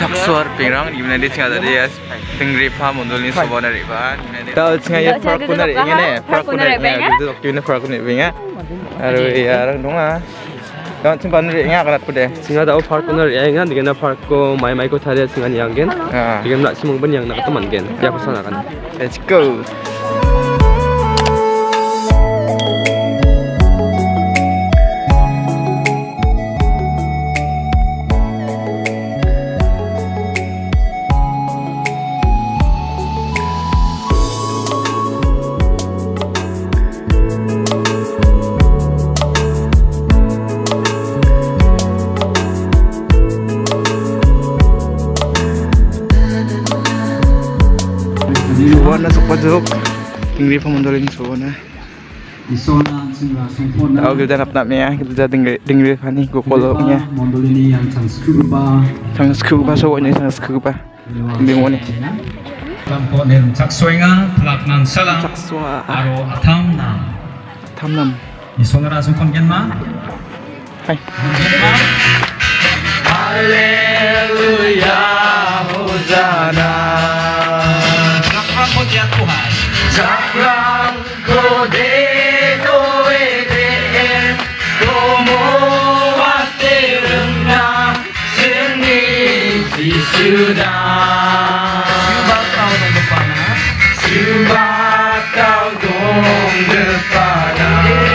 Jaksuar pingrang di mana dia tinggal tadi ya tinggi paham untuk ini sebuah dari bahan tahu tinggal ya park pun dari ini park pun dari ini gitu waktu ini park pun dari ini aduh ya orang dong ah jangan simpan dari ini akan aku deh singa tahu park pun dari ini kan dengan park ko mai ko tadi singa yang gen dengan nak simung ben yang nak teman gen ya kesana kan let's go Suwana sa pajok tinggi pemundoling suwana tahu kita nap ya kita tinggi pani gopoloknya sang scuba soalnya sang scuba bingung nih lamponen jaksoenga pelaknan salam aro atamnam isonara sungkongenma hai haleluya hosana pujian Tuhan. Jakrang kode doeden como waterna seni sudah. Subatau dong depana.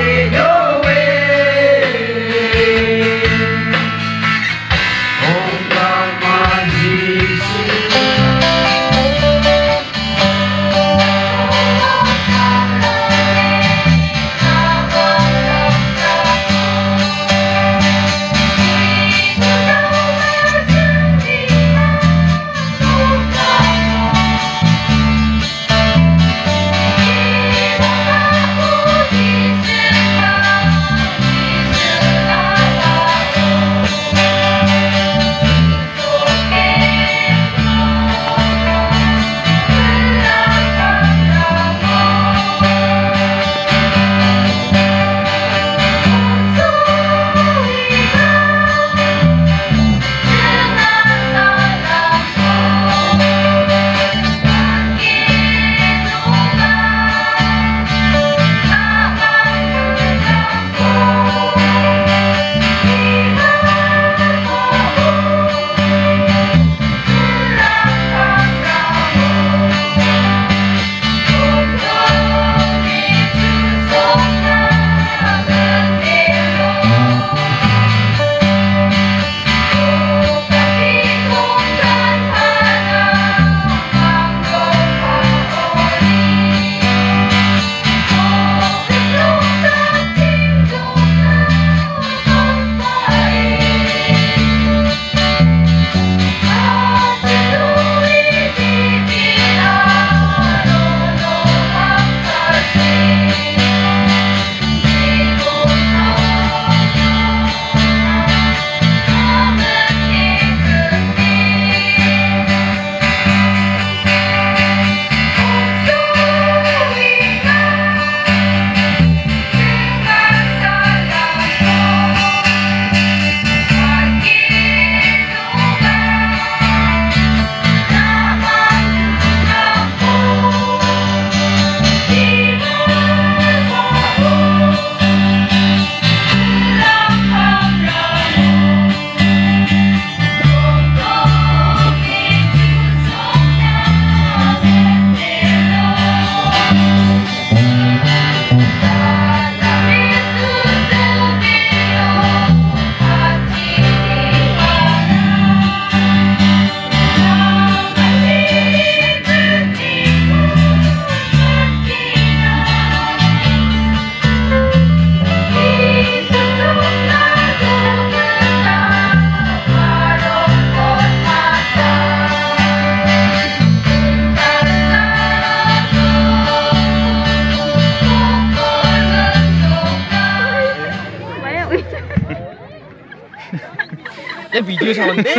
video saunde.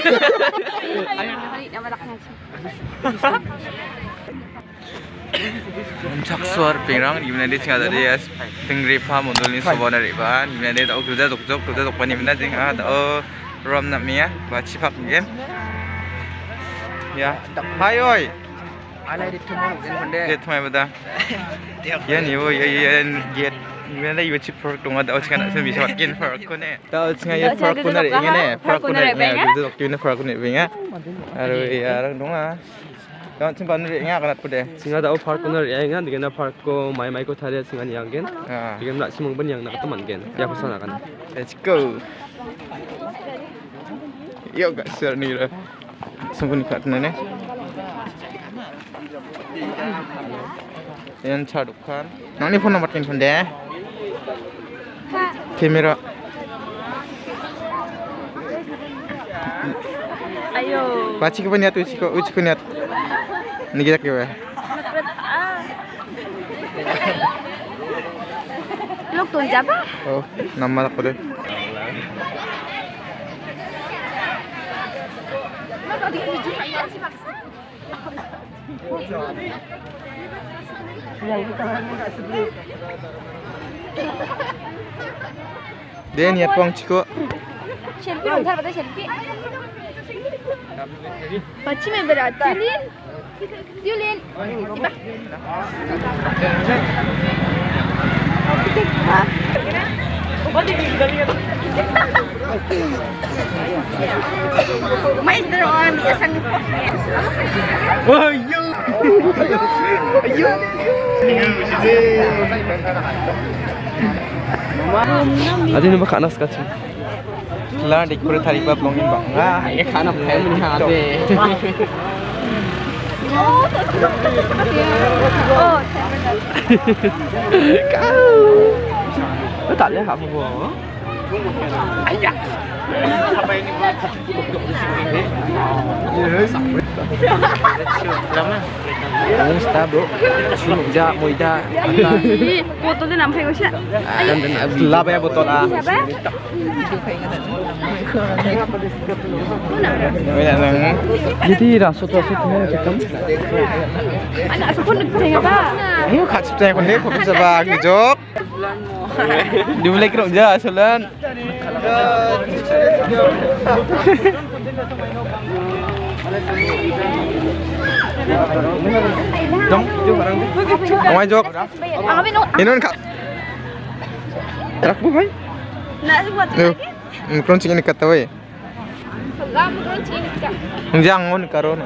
Jaksuar pingrang di mana dia tinggal tadi ya tinggi paham untuk ini sebuah dari bahan di mana dia tahu kerja dokter pani mana tinggal tahu rom nak mia baca pak game Ya. Hai oi. Alai di tumang kan konde. Get mai bada. Ya ni wo ya get. Ini ada YouTube produk dong ada orang nak sembih semakin produk ko ne. Tahu cakap ya produk ko na ring ne. Produk ko na ring ya. Gitu waktu ini produk ko ni ring ya. Aru ya orang dong ah. Tahu cakap ni ring ya kan aku deh. singa da park corner ya kan digena park ko mai ko thare singa ni anggen digem la simong ban yang nak teman gen ya ko sana kan Let's go. Yo kat ser ni lah. Sembunyi kat mana ne? Yang cadukan. Nang ni phone number kin phone deh. Kamera. Ayo. Baca ke niat uci ko niat. Ni kita ke. Lúc tuần chấp á. Oh, nama aku deh. Dia niat pong ciko. Selfie उधर बता selfie. बच्ची में बराता. Julin. Maestro, biasang Wah, yo. Ayo. ada ni baka nas kacang Lah dik pura thari bab longin bang. Ah, Ye khana phai mani ha be. nó tạt lên hả phụ hồ Sta bro. Sumuk ja moida. Foto dia nampak macam mana? Lah bayar botol ah. Siapa? Banyak nang. jadi rasa tu rasa tu macam Anak aku nak tengok apa? Ayo kat septai kon deh kau bisa bag jok. Dia boleh kerok je solan. Dong, jom barang tu. Awak jok. Ang kami no. Inon kak. Rakbu hai. Nak buat lagi? Keruncing ini kata wei. Lam keruncing ini kan. Jangan karona.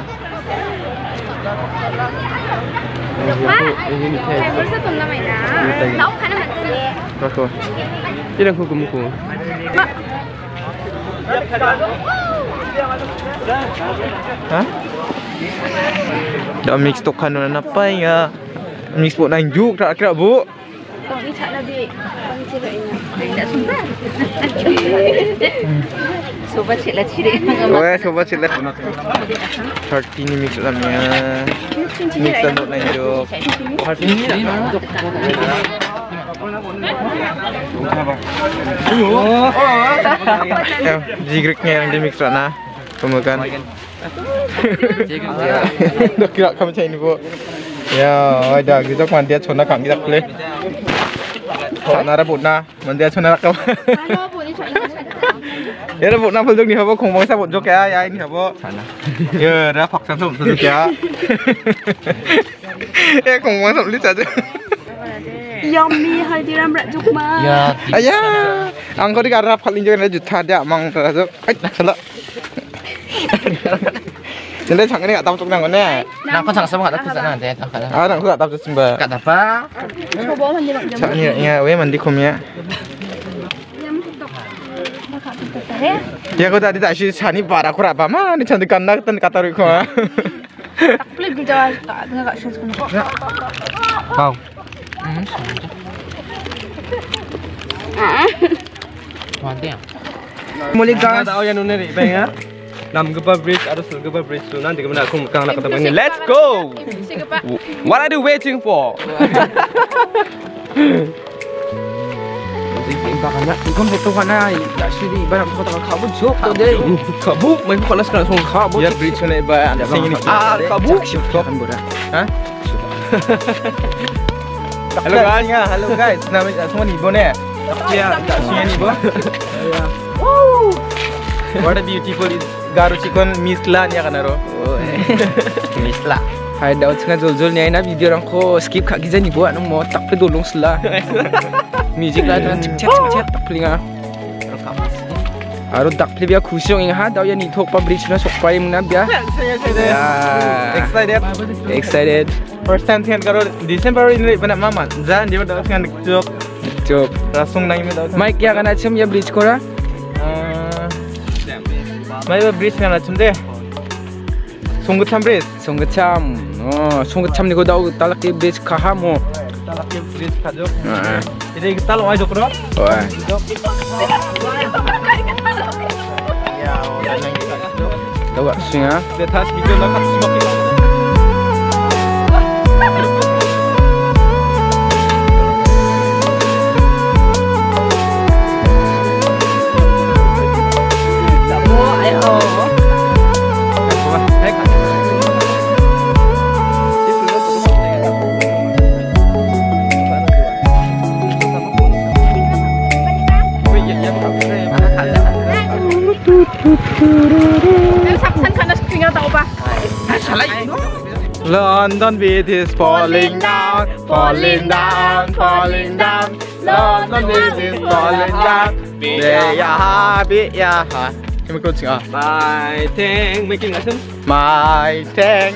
Mak, saya baru satu nama ini. Tahu kan nama dia? Kau. ilang hukum ko Mak. Hah? Dah mix tokan na apa ya? Mix buat nanjuk tak kira bu? Kau ni cak nabi. Kau ni cakap ini. Tak sumpah. Sobat cik lah ciri. Weh, coba sila. 30 ni mix dalamnya. Mix untuk nanjuk. Jigriknya yang di mix sana. Pemakan. Dah kira kamu macam ini bu. Ya, ada kita kan dia cona kang kita boleh. Sana rabut na, mandia cona rakam. Halo, boleh cak ini. Ya rabut na betul ni apa? Kong bangsa rabut jok ya ini apa? Sana. Ya, dah pak samsung betul ya. Kong bangsa beli saja. Yummy Haldiram Rajuk mah. Ya. Ayah, angkau di garap paling jangan ada juta dia mang terasa. Salah. Jadi cang ini tak tahu tukang mana. Nang ko sang sama ka sana de ta ka. Ah, nang tak tahu sembah. Ka apa? Coba mandi mak jam. Cak ni, ya, weh mandi kumnya. Jam tutup. Bakal tutup ya. Ya, kau tadi tak sih cani para kurang apa mah? Ni cantik kandang tan kata riku ah. Tak boleh dijawab tak dengar kat show sekolah. Wow. Mantap. Mulai Kang gas. tahu yang nuna ni bang ya nam gapa bridge atau sul gapa bridge tu nanti kemana aku kang nak kata bang let's go what are you waiting for Bakana ikon foto kana tak sudi barang foto ka kabut jok to deh. kabuk main kau nak sekarang song kabuk Ya, bridge ni ba. Sing ini. kabuk Kan boda. Hah? Hello guys, hello guys. Nama semua ni Ibu ni. Ya, tak sini ni Ibu. What a beautiful garu cikon misla nya kanaro. Misla. Hai daw tengah jol-jol nya na video orang ko skip kak giza ni buat mau tak pe dolong sela. Music lah dengan cek tak pelinga. Aru tak peli biar khusyong inga daw ya ni thok pa bridge na sok pai muna biar. Excited. First time thian karo December ini bana mama. Jan dia daw thian jok. Jok. Rasung nang ime daw. Mike ya kana chem ya bridge kora. Mai bridge kana chem de. Songgutam bridge. Songgutam. Oh, songgutam ni ko daw talak ke bridge kaha mo. Talak ke bridge kajok. Ini kita lo aja kro. Oh. Ya, orang kita jok. Tawa singa. Detas video nak kat smoking. London beat is falling down, falling down, falling down. London beat is falling down. Be ya ha. Kami kau cakap. My tank making asam. My tank.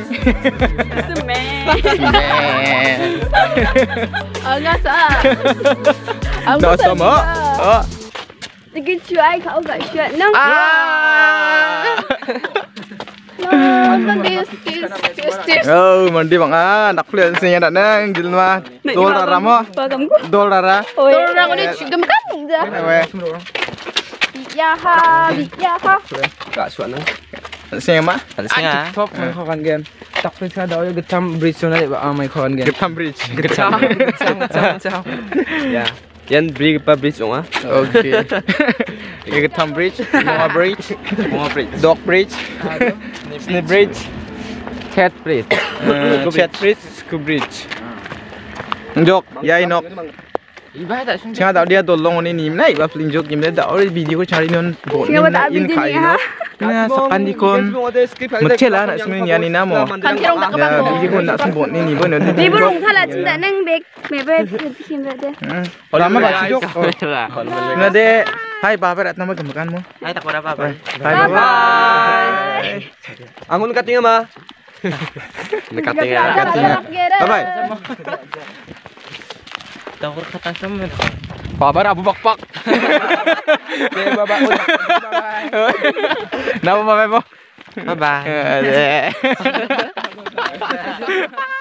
Enggak sah. Dah sama. Cái chuối khẩu gọi chuyện nó oh mandi bang nak lihat sini ada neng di rumah dolar ramo dolar ini juga makan ya ha Kak suat nang. sini mah Top mai kho kan gen. Tak pe sa daw ya getam bridge na ba mai kho kan gen. Getam bridge Getam. Ya. Yan bridge pa bridge onga. okay Getam bridge Monga bridge dog bridge Snip bridge Cat bridge. chat bridge scoop bridge jok ya inok Ibai tak sung. Singa daw dia tolong ni nim nai ba fling jok nim da ori video ko cari non bo nim na in kai no na sakan di kon mechela na sumi ni ani namo Kan kirong tak ya kabako. video ko na sumbot ni bo no Di burung thala cinta nang bek mebe kim bade. lama ba jok na de hai ba berat nama gemakan mo Ai tak apa apa. bye bye Angon katinga ma. Katinga. bye bye Tawar kata sama. Babar abu bakpak. Baba. Nama apa mo? Bye bye. Bye.